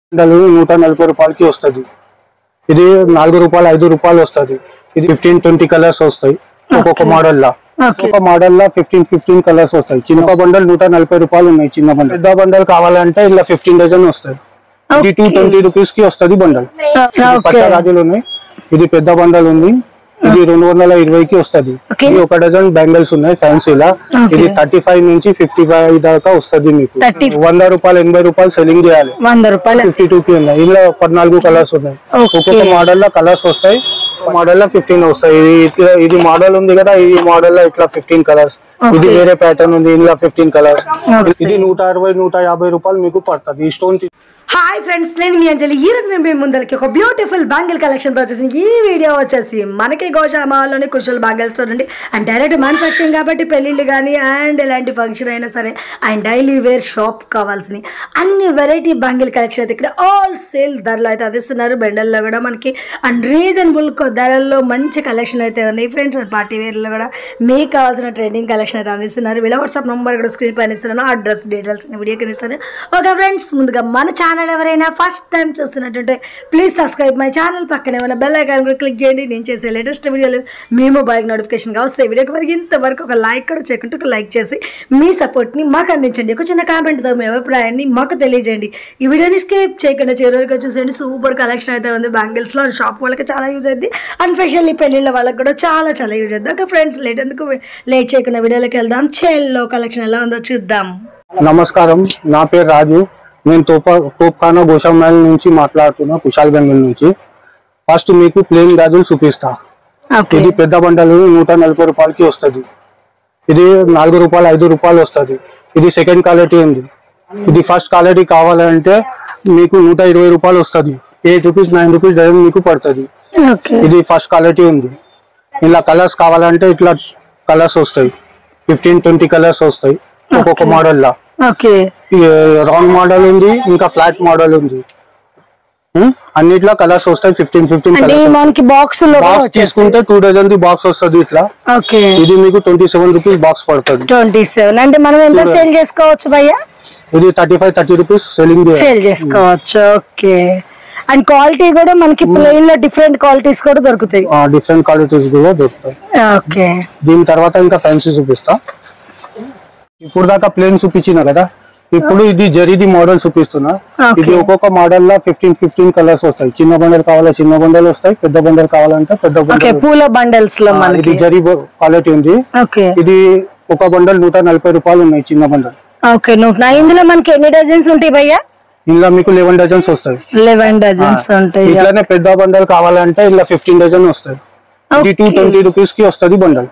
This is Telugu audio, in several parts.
140 రూపాయలకి వస్తుంది. ఇది 4 రూపాయలు 5 రూపాయలు వస్తుంది. ఇది 15-20 కలర్స్ వస్తాయి ఒక్కొక్క మోడల్ లా. ఒక్కొక్క మోడల్ లా 15 కలర్స్ వస్తాయి. చిన్న బండల్ 140 రూపాయలు ఉన్నాయి. చిన్న బండల్. పెద్ద బండల్ కావాలంటే ఇలా 15 డజన్ వస్తాయి. ఇది 220 రూపీస్ కి వస్తుంది బండల్. పచ్చ గాజులు ఉన్నాయి. ఇది పెద్ద బండల్ ఉంది. ఇది 220 కి వస్తుంది. ఇది ఒక డజన్ బ్యాంగిల్స్ ఉన్నాయి ఫ్యాన్సీలా. ఇది 35 నుంచి 55 దాకా వస్తుంది. మీకు 100 రూపాయలు 80 రూపాయలు సెల్లింగ్ చేయాలి. 100 రూపాయలు 52 కి ఉన్నాయి. ఇందులో 14 కలర్స్ ఉన్నాయి. ఒక్కొక్క మోడల్ లో కలర్స్ వస్తాయి. మోడల్ లో 15 వస్తాయి. ఇది మోడల్ ఉంది కదా, ఈ మోడల్ లో ఇట్లా 15 కలర్స్. ఇది వేరే ప్యాటర్న్ ఉంది, ఇందులో 15 కలర్స్. ఇది 160-150 రూపాయలు మీకు పడుతుంది. ఈ స్టోన్. హాయ్ ఫ్రెండ్స్, నేను మీ అంజలి. ఈ రోజు నేను ముందరికి ఒక బ్యూటిఫుల్ బ్యాంగిల్ కలెక్షన్ వచ్చేసింది. ఈ వీడియో వచ్చేసి మనకి గోషామాల్లోని కుశల్ బ్యాంగిల్ స్టోర్ అండి. అండ్ డైరెక్ట్ మ్యానుఫ్యాక్చరింగ్ కాబట్టి పెళ్ళిళ్ళు కానీ అండ్ ఎలాంటి ఫంక్షన్ అయినా సరే అండ్ డైలీ వేర్ షాప్ కావాల్సిన అన్ని వెరైటీ బ్యాంగిల్ కలెక్షన్ అయితే ఇక్కడ ఆల్ సేల్ ధరలు అయితే అందిస్తున్నారు. బెండల్లో కూడా మనకి అండ్ రీజనబుల్ ధరల్లో మంచి కలెక్షన్ అయితే ఉన్నాయి ఫ్రెండ్స్. అండ్ పార్టీ వేర్లో కూడా మీకు కావాల్సిన ట్రెండింగ్ కలెక్షన్ అయితే అందిస్తున్నారు. వీళ్ళ వాట్సాప్ నెంబర్ కూడా స్క్రీన్ పైన ఇస్తున్నాను. అడ్రస్ డీటెయిల్స్ వీడియో కింద ఇస్తాను. ఓకే ఫ్రెండ్స్, ముందుగా మన ఛానల్ ఎవరైనా ఫస్ట్ టైం చూస్తున్నట్టుంటే ప్లీజ్ సబ్స్క్రైబ్ మై ఛానల్. పక్కనే ఉన్న బెల్ ఐకాన్ కూడా క్లిక్ చేయండి. నేను చేసే లేటెస్ట్ వీడియోలు మీ మొబైల్ నోటిఫికేషన్గా వస్తాయి. వీడియోకి వరకు ఇంతవరకు ఒక లైక్ కూడా చేయకుంటే ఒక లైక్ చేసి మీ సపోర్ట్ని మాకు అందించండి. ఒక చిన్న కామెంట్తో మీ అభిప్రాయాన్ని మాకు తెలియజేయండి. ఈ వీడియోని స్కిప్ చేయకుండా చివరికి చూసేయండి. సూపర్ కలెక్షన్ అయితే ఉంది బ్యాంగిల్స్లో. షాప్ వాళ్ళకి చాలా యూజ్ అవుతుంది. అండ్ స్పెషల్లీ పెళ్ళిళ్ళ వాళ్ళకి కూడా చాలా యూజ్ అవుతుంది. ఓకే ఫ్రెండ్స్, లేట్ చేయకుండా వీడియోలోకి వెళ్దాం. చేల్లో కలెక్షన్ ఎలా ఉందో చూద్దాం. నమస్కారం, నా పేరు రాజు. నేను తోప్ఖానా గోషామాల్ నుంచి మాట్లాడుతున్నా, కుశాల్ బెంగళూరు నుంచి. ఫస్ట్ మీకు ప్లేన్ గాజులు చూపిస్తా. ఇది పెద్ద బండలు 140 రూపాయలకి వస్తుంది. ఇది 4 రూపాయలు 5 రూపాయలు వస్తుంది. ఇది సెకండ్ క్వాలిటీ ఉంది. ఇది ఫస్ట్ క్వాలిటీ కావాలంటే మీకు 120 రూపాయలు వస్తుంది. 8 రూపీస్ 9 రూపీస్ డజన్ మీకు పడుతుంది. ఇది ఫస్ట్ క్వాలిటీ ఉంది. ఇలా కలర్స్ కావాలంటే ఇట్లా కలర్స్ వస్తాయి. 15-20 కలర్స్ వస్తాయి ఒక్కొక్క మోడల్ లా. రౌండ్ మోడల్ ఉంది, ఇంకా ఫ్లాట్ మోడల్ ఉంది. అన్నిట్లో కలర్స్ వస్తాయి. 15 బాక్స్ తీసుకుంటే 2 డజన్ ది బాక్స్ వస్తుంది ఇట్లా. ఇది మీకు 27 రూపీస్ బాక్స్ పడుతుంది. 27 అంటే మనం ఎంత సేల్ చేసుకోవచ్చు భయ్యా? ఇది 35-30 రూపీస్ సేల్ చేసుకోవచ్చు. ఓకే. అండ్ క్వాలిటీ కూడా మనకి ప్లెయిన్ లో డిఫరెంట్ క్వాలిటీస్ కూడా దొరుకుతాయి. డిఫరెంట్ క్వాలిటీస్ కూడా దొరుకుతాయి. ఓకే. దీని తర్వాత ఇంకా ఫ్యాన్సీ చూపిస్తా. ఇప్పుడు దాకా ప్లేన్ చూపించిన కదా, ఇప్పుడు ఇది జరీది మోడల్ చూపిస్తున్నా. ఇది ఒక్కొక్క మోడల్ లా 15 కలర్స్ వస్తాయి. చిన్న బండల్ కావాలా చిన్న బండల్ వస్తాయి, పెద్ద బండల్ కావాలంటే పెద్ద బండల్. పూల బండల్స్ లో ఇది జరీ క్వాలిటీ ఉంది. ఇది ఒక బండల్ 140 రూపాయలు ఉన్నాయి. చిన్న బండల్. ఇందులో మనకి ఎన్ని డజన్స్ ఉంటాయి భయ్యా? ఇందులో మీకు 11 డజన్స్ వస్తాయి. 11 డజన్స్ ఉంటాయి. ఇట్లానే పెద్ద బండల్ కావాలంటే ఇలా 15 డజన్ వస్తాయి. ఇది 220 రూపీస్ కి వస్తుంది బండల్.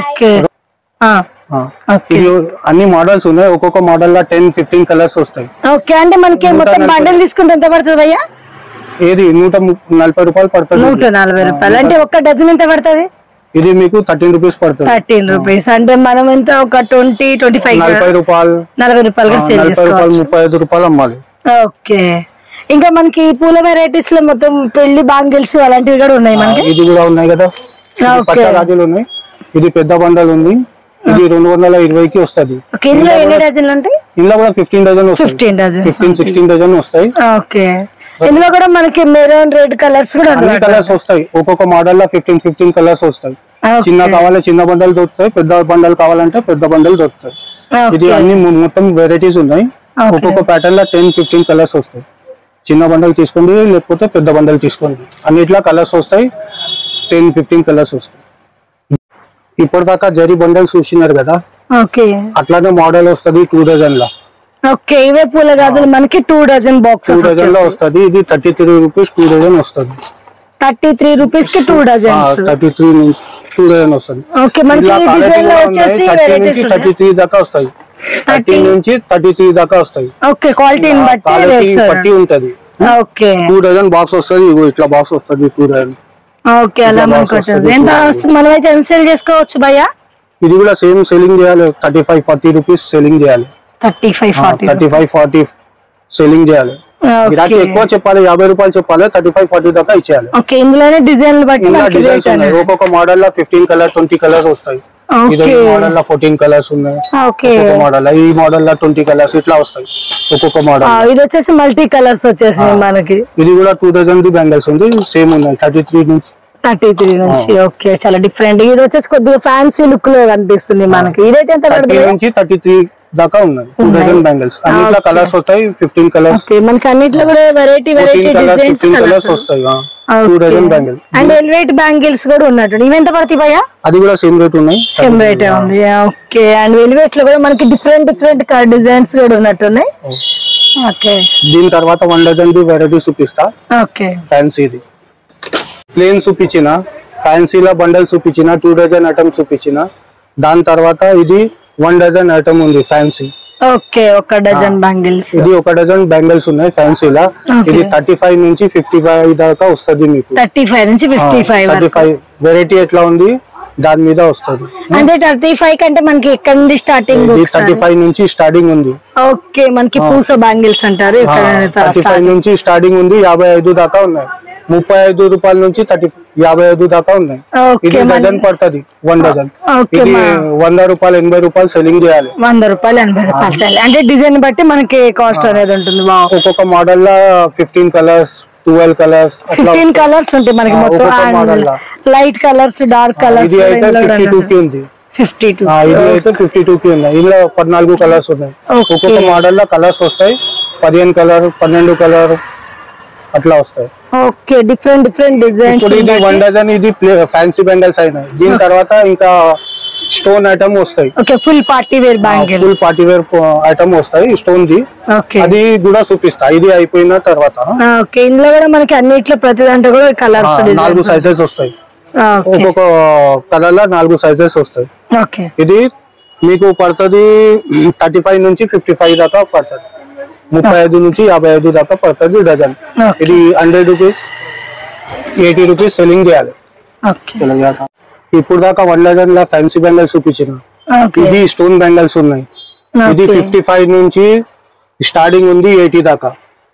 అన్ని మోడల్స్ ఉన్నాయి. ఒక్కొక్క మోడల్ లా 10-15 కలర్స్ వస్తాయి. ఓకే. అంటే మనకి మొత్తం బండల్ తీసుకుంటే ఎంత పడుతుంది భయ్యా? ఏది 140 రూపాయలు పడుతుంది. 140 రూపాయలు అంటే ఒక్క డజన్ ఎంత పడుతుంది? ఇది మీకు 13 రూపీస్ పడుతుంది. 13 రూపీస్ అంటే మనం ఎంత ఒక 20-25 40 రూపాయలు 40 రూపాయలుగా సేల్ చేసుకోవచ్చు. 35 రూపాయలు అమ్మాలి. ఓకే. ఇంకా మనకి పూల వెరైటీస్ లో మొత్తం పెళ్లి బాంగిల్స్ అలాంటివి కూడా ఉన్నాయి మనకి. ఇది కూడా ఉన్నాయి కదా, పచ్చ గాజులు ఉన్నాయి. ఇది పెద్ద బండల్ ఉంది. ఇది 220 కి వస్తుంది. ఇందులో ఎన్ని డజన్లు ఉంటాయి? ఇందులో కూడా 15 డజన్ వస్తాయి. 15-16 డజన్ వస్తాయి. ఓకే. ఇందులో కూడా మనకి మెరూన్ రెడ్ కలర్స్ కూడా అన్ని కలర్స్ వస్తాయి. ఒక్కొక్క మోడల్ లో 15 కలర్స్ వస్తాయి. చిన్న కావాలి చిన్న బండల్ దొరుకుతాయి, పెద్ద బండల్ కావాలంటే పెద్ద బండల్ దొరుకుతాయి. ఇది అన్ని మొత్తం వెరైటీస్ ఉన్నాయి. ఒక్కొక్క ప్యాటర్న్ లో 10-15 కలర్స్ వస్తాయి. చిన్న బండల్ తీసుకోండి లేకపోతే పెద్ద బండల్ తీసుకోండి. అన్నిట్లో కలర్స్ వస్తాయి. 10-15 కలర్స్ వస్తాయి. ఇప్పుడు దాకా జరీ బండల్ చూసినారు కదా, అట్లానే మోడల్ వస్తుంది 2 డజన్ లా. ఓకే. ఇవే పూల గాజులు మనకి 2 డజన్ బాక్సెస్ 2 డజన్ లో వస్తుంది. ఇది 33 రూపీస్ 2 డజన్ వస్తుంది. 33 రూపీస్ కి 2 డజన్స్. 33 నుంచి 2 డజన్ వస్తుంది. ఓకే. మనకి ఈ డిజైన్ లో వచ్చేసి వెరైటీస్ 33 దాకా వస్తాయి. 30 నుంచి 33 దాకా వస్తాయి. ఓకే. క్వాలిటీని బట్టి ఉంటది. ఓకే. 2 డజన్ బాక్స్ వస్తుంది. ఇగో ఇట్లా బాక్స్ వస్తుంది 2 డజన్. ఓకే. అలా మనకి వచ్చేసి ఎంత మనమైతే ఎంత సేల్ చేసుకోవచ్చు భయ్యా? ఇది కూడా సేమ్ సెల్లింగ్ చేయాలి. 35-40 రూపీస్ సెల్లింగ్ చేయాలి. 35-40 సెల్లింగ్ చేయాలి. గిరాకీ ఎక్కువ చెప్పాలి, 50 రూపాయలు చెప్పాలి, 35-40 దాకా ఇచ్చేయాలి. ఓకే, ఇందులోనే డిజైన్ బట్టి డిజైన్స్ ఉన్నాయి. ఒక్కొక్క మోడల్ లో 15 కలర్ 20 కలర్స్ వస్తాయి. ఇది మోడల్ లో 14 కలర్స్ ఉన్నాయి. ఒక్కొక్క మోడల్ ఈ మోడల్ లో 20 కలర్స్ ఇట్లా వస్తాయి ఒక్కొక్క మోడల్. ఇది వచ్చేసి మల్టీ కలర్స్ వచ్చేసి మనకి. ఇది కూడా 2000 ది బ్యాంగిల్స్ ఉంది, సేమ్ ఉన్నాయి 33 నుంచి. ఓకే, చాలా డిఫరెంట్. ఇది వచ్చేసి కొద్దిగా ఫ్యాన్సీ లుక్ లో కనిపిస్తుంది మనకి. ఇదైతే ఎంత పడుతుంది? 30 నుంచి 33 దాకా ఉన్నాయి 2000 బ్యాంగిల్స్. అన్నిట్లో కలర్స్ వస్తాయి, 15 కలర్స్. ఓకే, మనకి అన్నిట్లో కూడా వెరైటీ డిజైన్స్ కలర్స్ వస్తాయి. 2000 బ్యాంగిల్. అండ్ ఎలివేట్ బ్యాంగిల్స్ కూడా ఉన్నట్టు. ఇవి ఎంత పడతాయి భయ్యా? అది కూడా సేమ్ రేట్ ఉన్నాయి, సేమ్ రేట్ ఉంది. ఓకే, అండ్ ఎలివేట్ లో కూడా మనకి డిఫరెంట్ డిజైన్స్ కూడా ఉన్నట్టున్నాయి. ఓకే, దీని తర్వాత 1 డజన్ ది వెరైటీ చూపిస్తా. ఓకే, ఫ్యాన్సీది ప్లేన్ చూపించిన, ఫ్యాన్సీలో బండల్ చూపించిన, 2 డజన్ ఐటమ్ చూపించిన. దాని తర్వాత ఇది 1 డజన్ ఐటమ్ ఉంది ఫ్యాన్సీ. Okay, 1 dozen bangles. ఇది 1 డజన్ బ్యాంగిల్స్ ఉన్నాయి ఫ్యాన్సీలా. ఇది 35 నుంచి 55 దాకా వస్తుంది మీకు. 35 నుంచి 55 వెరైటీ ఎట్లా ఉంది దాని మీద వస్తుంది. అంటే 35 కంటే మనకి ఎక్కడ నుండి స్టార్టింగ్? 35 నుంచి స్టార్టింగ్ ఉంది. ఓకే, మనకి పూస బ్యాంగిల్స్ అంటారు. 35 నుంచి స్టార్టింగ్ ఉంది, 55 దాకా ఉన్నాయి. 35 రూపాయల నుంచి 55 దాకా ఉన్నాయి. ఇది డజన్ పడుతుంది, 1 డజన్. ఇది 100 రూపాయలు 80 రూపాయలు సెల్లింగ్ చేయాలి. 100 రూపాయలు 80 రూపాయలు సెల్. అంటే డిజైన్ బట్టి మనకి కాస్ట్ అనేది ఉంటుంది. ఒక్కొక్క మోడల్ లో 15 కలర్స్ 12 కలర్స్ 15 కలర్స్ ఉంటాయి మనకి మొత్తం. Light colours, dark colours. ఇది అయితే 52 కి ఉంది. 52 ఇది అయితే 52 కి ఉన్నాయి. ఇందులో 14 కలర్స్ ఉన్నాయి. ఒక్కొక్క మోడల్ లో కలర్స్ వస్తాయి. 15 కలర్ 12 కలర్ అట్లా వస్తాయి. Okay, different designs. ఇది 1 డజన్ ఇది ఫ్యాన్సీ బ్యాంగిల్స్ అయినాయి. దీని తర్వాత ఇంకా స్టోన్ ఐటమ్ వస్తాయి. Okay, full party wear bangles. Full party wear item వస్తాయి స్టోన్ ది. అది కూడా చూపిస్తా ఇది అయిపోయిన తర్వాత. ఓకే, ఇందులో కూడా మనకి అన్నిట్లో ప్రతి దాంట్లో కూడా కలర్స్ 4 సైజెస్ వస్తాయి. ఒక్కొక్క కలర్ లో 4 సైజెస్ వస్తాయి. ఓకే, ఇది మీకు పడుతుంది 35 నుంచి 55 దాకా పడుతుంది. 35 నుంచి 55 దాకా పడుతుంది డజన్. ఇది 100 రూపీస్ 80 రూపీస్ సెల్లింగ్ చేయాలి. ఇప్పుడు దాకా 1 డజన్ లా ఫ్యాన్సీ బ్యాంగిల్స్ చూపించిన. ఇది స్టోన్ బ్యాంగిల్స్ ఉన్నాయి. ఇది 55 నుంచి స్టార్టింగ్ ఉంది, 80 దాకా.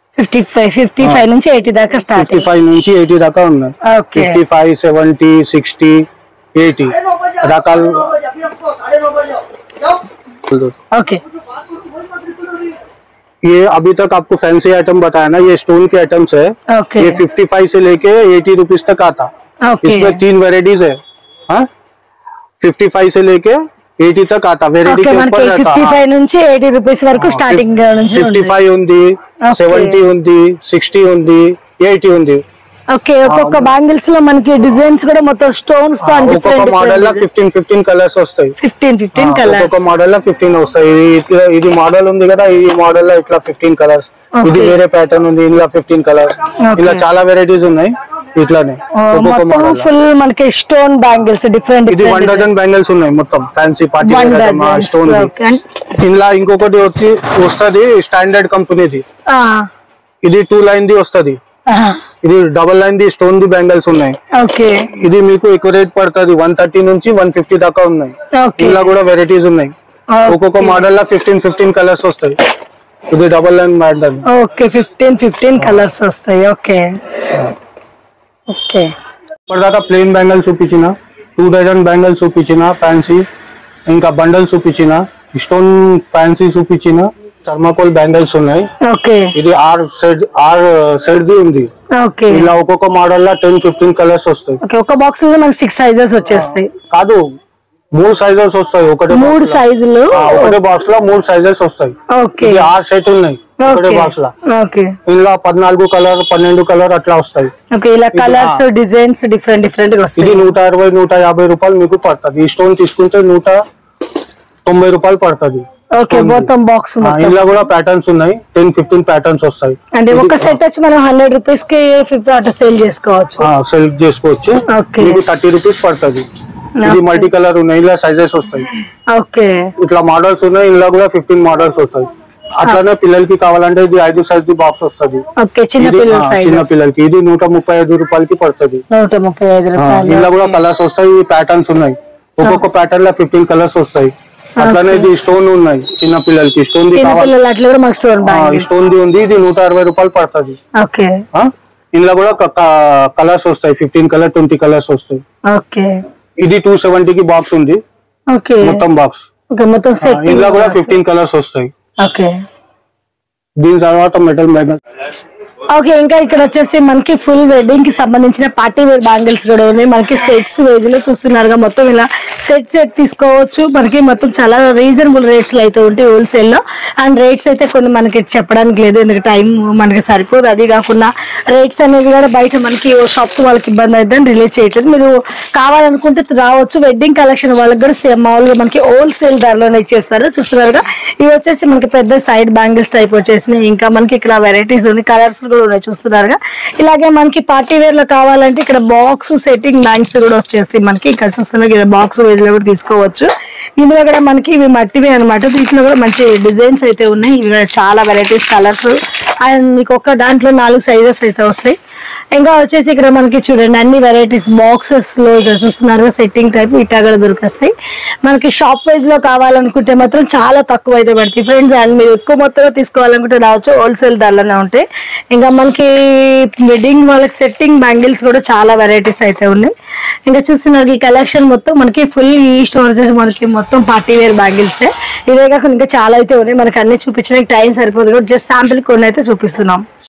55 నుంచి 80 దాకా స్టార్ట్. 55 నుంచి 80 దాకా ఉన్నాయి. 55, 70, 60, 80 రకాలు. ओके, ये अभी तक आपको फैंसी आइटम बताया ना, ये स्टोन के आइटम्स है. ये 55 से लेके 80 रुपीज तक आता. इसमें 3 वेराइटीज है. 55 से लेके 80 तक आता. वेराइटी के ऊपर रहता. 55 నుంచి 80 రూపాయస్ వరకు స్టార్టింగ్ నుంచి 55 ఉంది, 70 ఉంది, 60 ఉంది, 80 ఉంది. ఓకే, ఒక్కొక్క బ్యాంగిల్స్ లో మనకి డిజైన్స్ కూడా మొత్తం స్టోన్స్ తో ఒక్కొక్క మోడల్ లో 15 కలర్స్ వస్తాయి. 15 కలర్స్. ఒక్కొక్క మోడల్ లో 15 వస్తాయి. ఇది మోడల్ ఉంది కదా, ఈ మోడల్ లో ఇట్లా 15 కలర్స్. ఇది వేరే ప్యాటర్న్ ఉంది, ఇందులో 15 కలర్స్. ఇలా చాలా వెరైటీస్ ఉన్నాయి. ఇట్లానే మొత్తం ఫుల్ మనకి స్టోన్ బ్యాంగిల్స్ డిఫరెంట్. ఇది 1 డజన్ బ్యాంగిల్స్ ఉన్నాయి మొత్తం ఫ్యాన్సీ పార్టీ స్టోన్. ఇందులో ఇంకొకటి వస్తుంది స్టాండర్డ్ కంపెనీది. ఇది 2 లైన్ ది వస్తుంది. ఇది డబల్ లైన్ ది స్టోన్ ది బ్యాంగిల్స్ ఉన్నాయి. ఇది మీకు ఎక్కువ రేట్ పడుతుంది. 130 నుంచి 150 దాకా ఉన్నాయి. ఇలా కూడా వెరైటీస్ ఉన్నాయి. ఒక్కొక్క మోడల్ లో 15 కలర్స్ వస్తాయి. ఇది double line model. Okay, 15 colours వస్తాయి. ఓకే ఓకే, ఇప్పటిదాకా ప్లెయిన్ బ్యాంగిల్ చూపించిన, 2 డజన్ బ్యాంగిల్ చూపించిన ఫ్యాన్సీ, ఇంకా బండల్ చూపించిన, స్టోన్ ఫ్యాన్సీ చూపించిన, థర్మాకోల్ బ్యాంగిల్స్ ఉన్నాయి. ఇది 6 సెట్ ది ఉంది. ఇలా ఒక్కొక్క మోడల్ లో 10-15 కలర్స్ వస్తాయి. ఒక బాక్స్ లో మనకి 6 సైజెస్ వచ్చేస్తాయి. కాదు, 3 సైజెస్ వస్తాయి. 3 సైజులు ఒకటే బాక్స్ లో 3 సైజెస్ వస్తాయి. 6 సెట్ ఉన్నాయి ఒకటే బాక్స్ లో. ఇలా 14 కలర్ 12 కలర్ అట్లా వస్తాయి. ఇలా కలర్స్ డిజైన్స్ డిఫరెంట్ గా వస్తాయి. ఇది 120-150 రూపాయలు మీకు పడుతుంది. ఈ స్టోన్ తీసుకుంటే 190 రూపాయలు పడుతుంది. ఓకే, మొత్తం బాక్స్. ఇలా కూడా ప్యాటర్న్స్ ఉన్నాయి. 10-15 ప్యాటర్న్స్ వస్తాయి. అంటే ఒక సెట్ వచ్చి మనం 100 రూపీస్ కి 50 అట్లా సేల్ చేసుకోవచ్చు. మీకు 30 రూపీస్ పడుతుంది. ఇది మల్టీ కలర్ ఉన్నాయి. ఇలా సైజెస్ వస్తాయి. ఓకే, ఇట్లా మోడల్స్ ఉన్నాయి. ఇలా కూడా 15 మోడల్స్ వస్తాయి. అట్లానే పిల్లలకి కావాలంటే ఇది 5 సైజ్ ది బాక్స్ వస్తుంది. చిన్న పిల్లలకి ఇది 135 రూపాయలకి పడుతుంది. 135 రూపాయలు. ఇలా కూడా కలర్స్ వస్తాయి. ప్యాటర్న్స్ ఉన్నాయి. ఒక్కొక్క ప్యాటర్న్ లో 15 కలర్స్ వస్తాయి. అట్లానే ఇది స్టోన్ ఉన్నాయి చిన్న పిల్లలకి స్టోన్ స్టోన్ ఉంది ఇది 160 రూపాయలు పడుతుంది ఇందులో కూడా కలర్స్ వస్తాయి 15 కలర్ 20 కలర్స్ వస్తాయి ఇది 270 కి బాక్స్ ఉంది మొత్తం బాక్స్ ఇందులో కూడా 15 కలర్స్ వస్తాయి దీని తర్వాత మెటల్ బ్యాంగిల్ ఓకే ఇంకా ఇక్కడ వచ్చేసి మనకి ఫుల్ వెడ్డింగ్ కి సంబంధించిన పార్టీ వేర్ బ్యాంగిల్స్ కూడా ఉన్నాయి మనకి సెట్స్ వేజ్ లో చూస్తున్నారుగా మొత్తం ఇలా సెట్ తీసుకోవచ్చు మనకి మొత్తం చాలా రీజనబుల్ రేట్స్ లో అయితే ఉంటాయి హోల్సేల్ లో అండ్ రేట్స్ అయితే కొన్ని మనకి చెప్పడానికి లేదు ఎందుకంటే టైం మనకి సరిపోదు అది కాకుండా రేట్స్ అనేది కూడా బయట మనకి షాప్స్ వాళ్ళకి ఇబ్బంది అవుతుందని రిలీజ్ చేయట్లేదు మీరు కావాలనుకుంటే రావచ్చు వెడ్డింగ్ కలెక్షన్ వాళ్ళకి కూడా మామూలుగా మనకి హోల్సేల్ ధరలోనే ఇచ్చేస్తారు చూస్తున్నారుగా ఇవి వచ్చేసి మనకి పెద్ద సైడ్ బ్యాంగిల్స్ టైప్ వచ్చేసినాయి ఇంకా మనకి ఇక్కడ వెరైటీస్ ఉన్నాయి కలర్స్ చూస్తున్నారుగా ఇలాగే మనకి పార్టీ వేర్ లో కావాలంటే ఇక్కడ బాక్స్ సెట్టింగ్ బ్యాంగ్స్ కూడా వచ్చేస్తాయి మనకి ఇక్కడ చూస్తున్నారు బాక్స్ వైజ్ లో కూడా తీసుకోవచ్చు ఇందులో కూడా మనకి ఇవి మట్టివే అనమాట దీంట్లో కూడా మంచి డిజైన్స్ అయితే ఉన్నాయి ఇవి చాలా వెరైటీస్ కలర్స్ అండ్ మీకు ఒక్క దాంట్లో 4 సైజెస్ అయితే వస్తాయి ఇంకా వచ్చేసి ఇక్కడ మనకి చూడండి అన్ని వెరైటీస్ బాక్సెస్ లో ఇక్కడ చూస్తున్నారు సెట్టింగ్ టైప్ ఇట్టా కూడా దొరికేస్తాయి మనకి షాప్ వైజ్ లో కావాలనుకుంటే మాత్రం చాలా తక్కువ అయితే పడుతుంది ఫ్రెండ్స్ అండ్ మీరు ఎక్కువ మొత్తంలో తీసుకోవాలనుకుంటే రావచ్చు హోల్సేల్ ధరలోనే ఉంటాయి ఇంకా మనకి వెడ్డింగ్ వాళ్ళకి సెట్టింగ్ బ్యాంగిల్స్ కూడా చాలా వెరైటీస్ అయితే ఉన్నాయి ఇంకా చూస్తున్నారు ఈ కలెక్షన్ మొత్తం మనకి ఫుల్ ఈ స్టోర్ వచ్చేసి మనకి మొత్తం పార్టీ వేర్ బ్యాంగిల్స్ ఇవే కాకుండా ఇంకా చాలా అయితే ఉన్నాయి మనకి అన్ని చూపించడానికి టైం సరిపోదు జస్ట్ శాంపిల్ కొన్ని అయితే చూపిస్తున్నాం